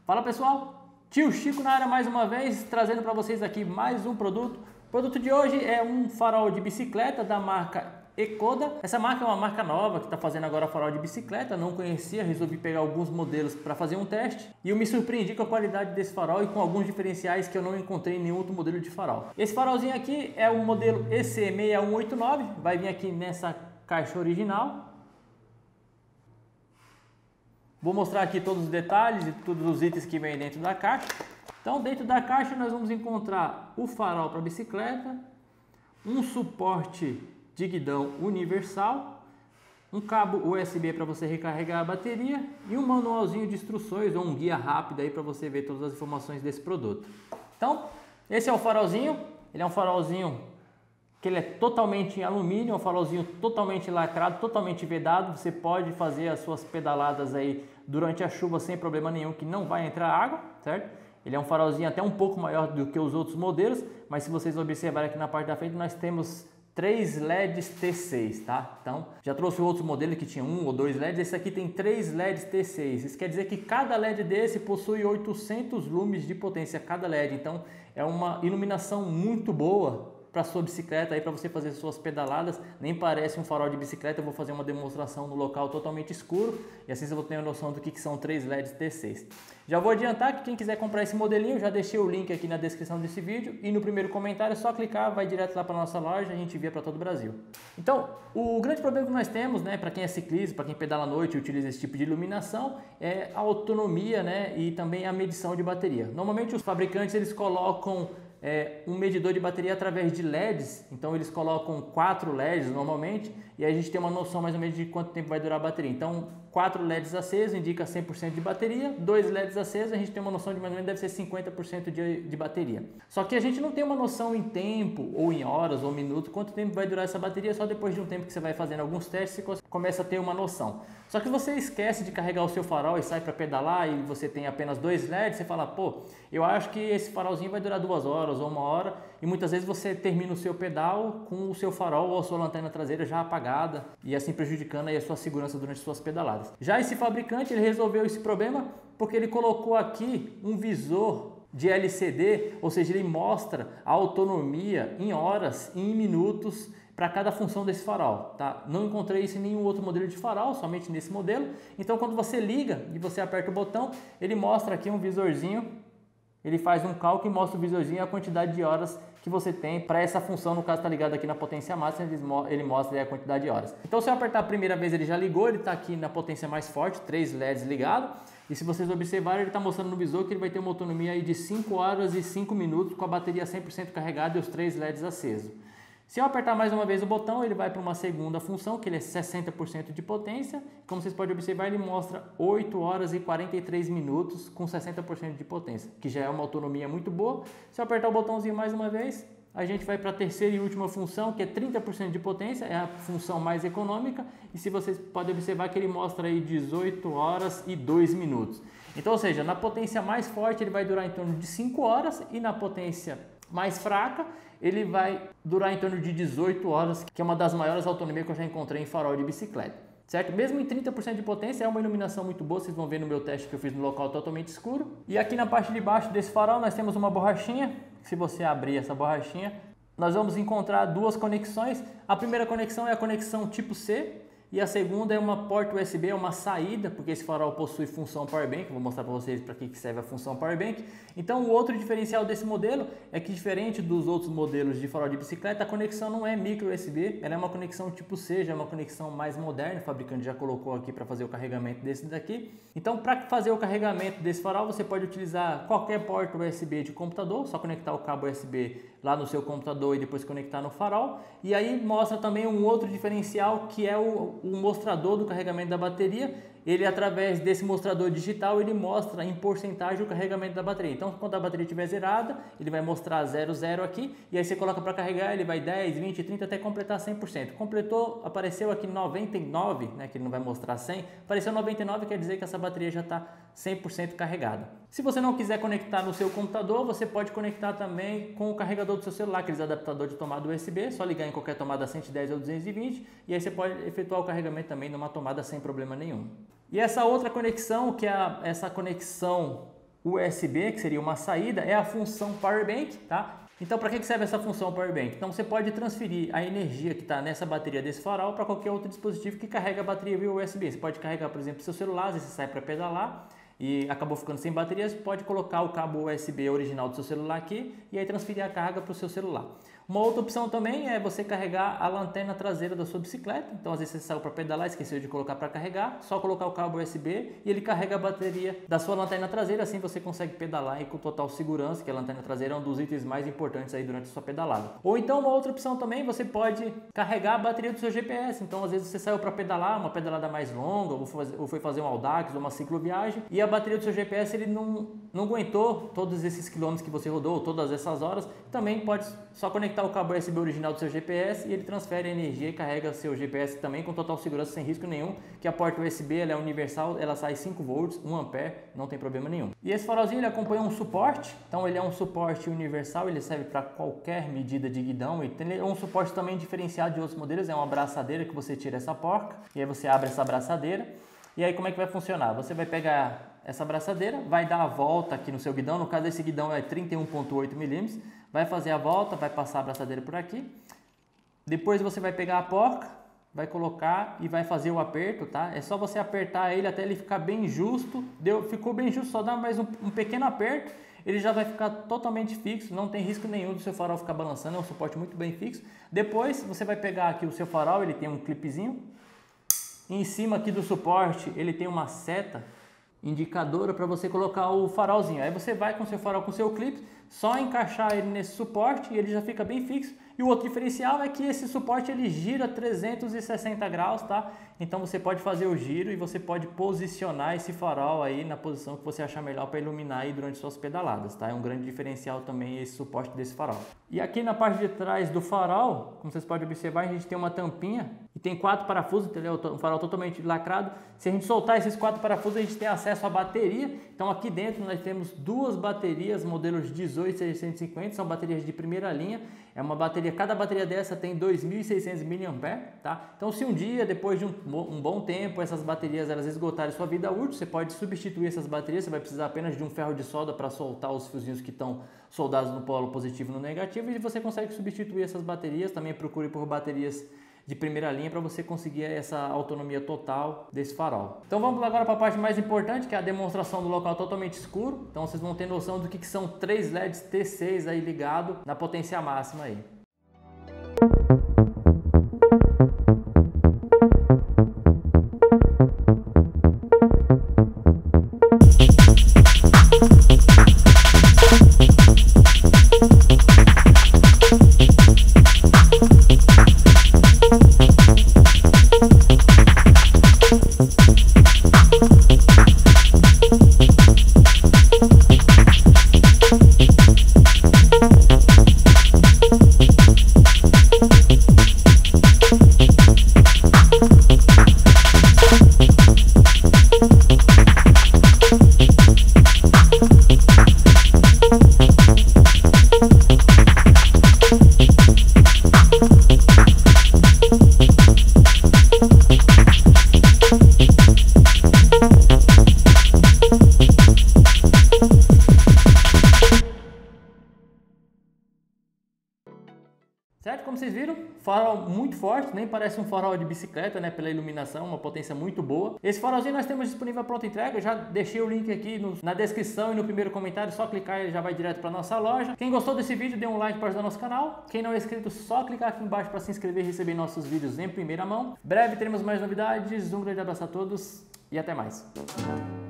Fala pessoal, Tio Chico na área mais uma vez, trazendo para vocês aqui mais um produto. O produto de hoje é um farol de bicicleta da marca Ecoda. Essa marca é uma marca nova que está fazendo agora farol de bicicleta, não conhecia, resolvi pegar alguns modelos para fazer um teste e eu me surpreendi com a qualidade desse farol e com alguns diferenciais que eu não encontrei em nenhum outro modelo de farol. Esse farolzinho aqui é o modelo EC6189, vai vir aqui nessa caixa original. Vou mostrar aqui todos os detalhes e todos os itens que vem dentro da caixa. Então, dentro da caixa nós vamos encontrar o farol para bicicleta, um suporte de guidão universal, um cabo USB para você recarregar a bateria e um manualzinho de instruções ou um guia rápido aí para você ver todas as informações desse produto. Então, esse é o farolzinho. Ele é um farolzinho que ele é totalmente em alumínio, é um farolzinho totalmente lacrado, totalmente vedado. Você pode fazer as suas pedaladas aí durante a chuva sem problema nenhum, que não vai entrar água, certo? Ele é um farolzinho até um pouco maior do que os outros modelos, mas se vocês observarem aqui na parte da frente, nós temos 3 LEDs T6, tá? Então, já trouxe outro modelo que tinha 1 ou 2 LEDs, esse aqui tem 3 LEDs T6. Isso quer dizer que cada LED desse possui 800 lumes de potência, cada LED. Então, é uma iluminação muito boa para sua bicicleta aí, para você fazer suas pedaladas. Nem parece um farol de bicicleta. Eu vou fazer uma demonstração no local totalmente escuro e assim você vai ter uma noção do que são 3 LEDs T6. Já vou adiantar que quem quiser comprar esse modelinho, já deixei o link aqui na descrição desse vídeo e no primeiro comentário é só clicar, vai direto lá para nossa loja, a gente envia para todo o Brasil. Então, o grande problema que nós temos, né, para quem é ciclista, para quem pedala à noite e utiliza esse tipo de iluminação, é a autonomia, né, e também a medição de bateria. Normalmente os fabricantes eles colocam um medidor de bateria através de LEDs, então eles colocam 4 LEDs normalmente, e aí a gente tem uma noção mais ou menos de quanto tempo vai durar a bateria. Então 4 LEDs acesos indica 100% de bateria, 2 LEDs acesos a gente tem uma noção de mais ou menos deve ser 50% de bateria. Só que a gente não tem uma noção em tempo, ou em horas, ou minutos, quanto tempo vai durar essa bateria, só depois de um tempo que você vai fazendo alguns testes você começa a ter uma noção. Só que você esquece de carregar o seu farol e sai para pedalar e você tem apenas 2 LEDs, você fala, pô, eu acho que esse farolzinho vai durar 2 horas ou 1 hora, e muitas vezes você termina o seu pedal com o seu farol ou a sua lanterna traseira já apagada e assim prejudicando aí a sua segurança durante suas pedaladas. Já esse fabricante ele resolveu esse problema porque ele colocou aqui um visor de LCD, ou seja, ele mostra a autonomia em horas e em minutos para cada função desse farol, tá? Não encontrei isso em nenhum outro modelo de farol, somente nesse modelo. Então, quando você liga e você aperta o botão, ele mostra aqui um visorzinho, ele faz um cálculo e mostra o visorzinho a quantidade de horas que você tem para essa função. No caso está ligado aqui na potência máxima, ele mostra aí a quantidade de horas. Então, se eu apertar a primeira vez, ele já ligou, ele está aqui na potência mais forte, 3 LEDs ligados. E se vocês observarem, ele está mostrando no visor que ele vai ter uma autonomia aí de 5 horas e 5 minutos com a bateria 100% carregada e os 3 LEDs acesos. Se eu apertar mais uma vez o botão, ele vai para uma segunda função, que ele é 60% de potência. Como vocês podem observar, ele mostra 8 horas e 43 minutos com 60% de potência, que já é uma autonomia muito boa. Se eu apertar o botãozinho mais uma vez, a gente vai para a terceira e última função, que é 30% de potência, é a função mais econômica. E se vocês podem observar que ele mostra aí 18 horas e 2 minutos. Então, ou seja, na potência mais forte ele vai durar em torno de 5 horas e na potência mais fraca ele vai durar em torno de 18 horas, que é uma das maiores autonomias que eu já encontrei em farol de bicicleta, certo? Mesmo em 30% de potência é uma iluminação muito boa, vocês vão ver no meu teste que eu fiz no local totalmente escuro. E aqui na parte de baixo desse farol nós temos uma borrachinha. Se você abrir essa borrachinha, nós vamos encontrar 2 conexões. A primeira conexão é a conexão tipo C e a segunda é uma porta USB, é uma saída, porque esse farol possui função Powerbank. Vou mostrar para vocês para que serve a função Powerbank. Então, o outro diferencial desse modelo é que, diferente dos outros modelos de farol de bicicleta, a conexão não é micro USB, ela é uma conexão tipo C, já é uma conexão mais moderna. O fabricante já colocou aqui para fazer o carregamento desse daqui. Então, para fazer o carregamento desse farol, você pode utilizar qualquer porta USB de computador, só conectar o cabo USB lá no seu computador e depois conectar no farol. E aí mostra também um outro diferencial, que é o mostrador do carregamento da bateria. Ele, através desse mostrador digital, ele mostra em porcentagem o carregamento da bateria. Então, quando a bateria estiver zerada, ele vai mostrar 00 aqui, e aí você coloca para carregar, ele vai 10, 20, 30 até completar 100%. Completou, apareceu aqui 99, né, que ele não vai mostrar 100, apareceu 99, quer dizer que essa bateria já está 100% carregada. Se você não quiser conectar no seu computador, você pode conectar também com o carregador do seu celular, aqueles adaptadores de tomada USB, só ligar em qualquer tomada 110 ou 220, e aí você pode efetuar o carregamento também numa tomada sem problema nenhum. E essa outra conexão, que é essa conexão USB, que seria uma saída, é a função Power Bank, tá? Então, para que serve essa função Power Bank? Então, você pode transferir a energia que está nessa bateria desse farol para qualquer outro dispositivo que carrega a bateria via USB. Você pode carregar, por exemplo, seu celular, se você sai para pedalar e acabou ficando sem bateria, você pode colocar o cabo USB original do seu celular aqui e aí transferir a carga para o seu celular. Uma outra opção também é você carregar a lanterna traseira da sua bicicleta. Então, às vezes você saiu para pedalar, esqueceu de colocar para carregar, só colocar o cabo USB e ele carrega a bateria da sua lanterna traseira. Assim você consegue pedalar e com total segurança, que a lanterna traseira é um dos itens mais importantes aí durante a sua pedalada. Ou então, uma outra opção também, você pode carregar a bateria do seu GPS. Então, às vezes você saiu para pedalar, uma pedalada mais longa, ou foi fazer um audax ou uma cicloviagem, e a bateria do seu GPS ele não aguentou todos esses quilômetros que você rodou, todas essas horas. Também pode só conectar o cabo USB original do seu GPS e ele transfere a energia e carrega seu GPS também com total segurança, sem risco nenhum, que a porta USB ela é universal, ela sai 5 volts, 1 ampere, não tem problema nenhum. E esse farolzinho ele acompanha um suporte, então ele é um suporte universal, ele serve para qualquer medida de guidão e tem um suporte também diferenciado de outros modelos, é uma abraçadeira que você tira essa porca e aí você abre essa abraçadeira. E aí como é que vai funcionar? Você vai pegar essa abraçadeira, vai dar a volta aqui no seu guidão, no caso esse guidão é 31,8 milímetros, vai fazer a volta, vai passar a abraçadeira por aqui, depois você vai pegar a porca, vai colocar e vai fazer o aperto, tá? É só você apertar ele até ele ficar bem justo, ficou bem justo, só dá mais um pequeno aperto, ele já vai ficar totalmente fixo, não tem risco nenhum do seu farol ficar balançando, é um suporte muito bem fixo. Depois você vai pegar aqui o seu farol, ele tem um clipezinho, em cima aqui do suporte ele tem uma seta indicadora para você colocar o farolzinho. Aí você vai com seu farol com seu clipe, só encaixar ele nesse suporte e ele já fica bem fixo. E o outro diferencial é que esse suporte ele gira 360 graus, tá? Então você pode fazer o giro e você pode posicionar esse farol aí na posição que você achar melhor para iluminar aí durante suas pedaladas, tá? É um grande diferencial também esse suporte desse farol. E aqui na parte de trás do farol, como vocês podem observar, a gente tem uma tampinha e tem 4 parafusos, entendeu? Um farol totalmente lacrado. Se a gente soltar esses 4 parafusos, a gente tem acesso à bateria. Então aqui dentro nós temos 2 baterias modelos 18650, são baterias de primeira linha. É uma bateria, cada bateria dessa tem 2.600 mAh, tá? Então se um dia, depois de um bom tempo, essas baterias elas esgotarem sua vida útil, você pode substituir essas baterias, você vai precisar apenas de um ferro de solda para soltar os fiozinhos que estão soldados no polo positivo e no negativo, e você consegue substituir essas baterias. Também procure por baterias de primeira linha para você conseguir essa autonomia total desse farol. Então vamos agora para a parte mais importante, que é a demonstração do local totalmente escuro. Então vocês vão ter noção do que são 3 LEDs T6 aí ligado na potência máxima aí. Certo? Como vocês viram, farol muito forte, nem parece um farol de bicicleta, né? Pela iluminação, uma potência muito boa. Esse farolzinho nós temos disponível à pronta entrega, eu já deixei o link aqui na descrição e no primeiro comentário, só clicar e ele já vai direto para nossa loja. Quem gostou desse vídeo, dê um like para ajudar o nosso canal. Quem não é inscrito, só clicar aqui embaixo para se inscrever e receber nossos vídeos em primeira mão. Breve teremos mais novidades, um grande abraço a todos e até mais.